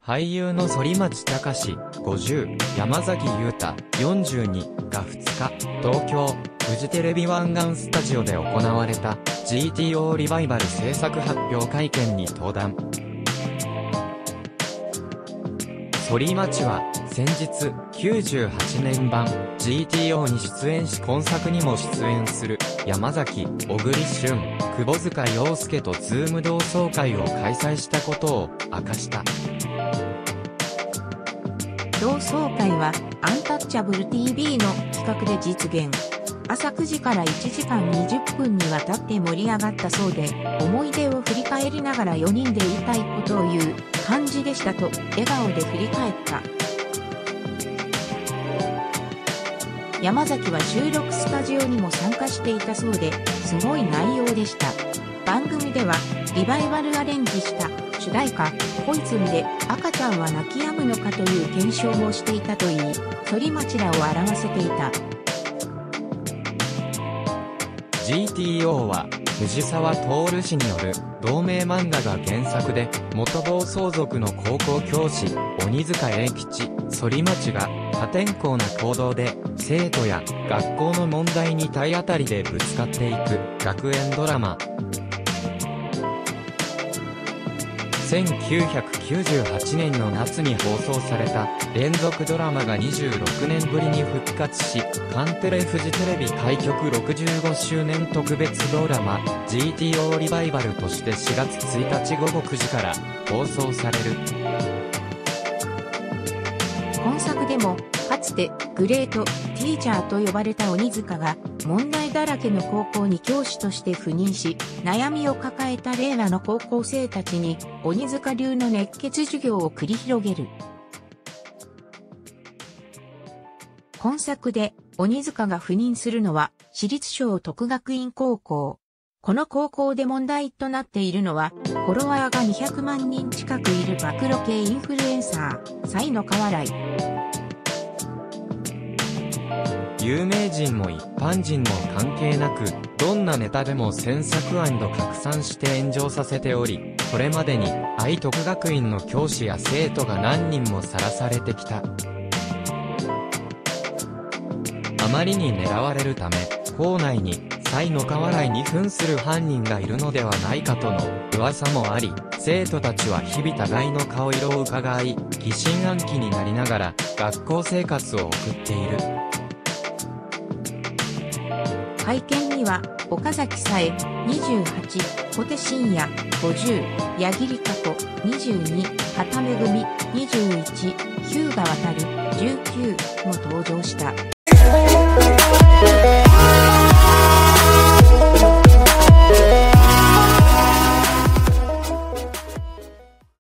俳優の反町隆史50、山崎裕太42が2日、東京、フジテレビ湾岸スタジオで行われた GTO リバイバル制作発表会見に登壇。反町は先日98年版 GTO に出演し今作にも出演する山崎、小栗旬、窪塚洋介とズーム同窓会を開催したことを明かした。 同窓会はアンタッチャブル TV の企画で実現。朝9時から1時間20分にわたって盛り上がったそうで、思い出を振り返りながら4人で言いたいことを言う感じでしたと笑顔で振り返った。山崎は収録スタジオにも参加していたそうで、すごい内容でした。番組ではリバイバルアレンジした主題歌恋罪で赤ちゃんは泣き止むのかという検証もしていたといい、反町らを表せていた。 GTO は藤沢徹氏による同名漫画が原作で、元暴走族の高校教師鬼塚英吉、反町が破天荒な行動で生徒や学校の問題に体当たりでぶつかっていく学園ドラマ。1998年の夏に放送された連続ドラマが26年ぶりに復活し、カンテレフジテレビ開局65周年特別ドラマ GTO リバイバルとして4月1日午後9時から放送される。 今作でもかつてグレートティーチャーと呼ばれた鬼塚が問題だらけの高校に教師として赴任し、悩みを抱えた令和の高校生たちに鬼塚流の熱血授業を繰り広げる。今作で鬼塚が赴任するのは私立小徳学院高校。この高校で問題となっているのは、フォロワーが200万人近くいる暴露系インフルエンサー、才の河原。 有名人も一般人も関係なく、どんなネタでも詮索&拡散して炎上させており、これまでに愛徳学院の教師や生徒が何人もさらされてきた。あまりに狙われるため、校内に才の河原に扮する犯人がいるのではないかとの噂もあり、生徒たちは日々互いの顔色を伺い、疑心暗鬼になりながら学校生活を送っている。 会見には、岡崎紗絵、28、小手伸也、50、矢切加子、22、畑めぐみ、21、日向航、19も登場した。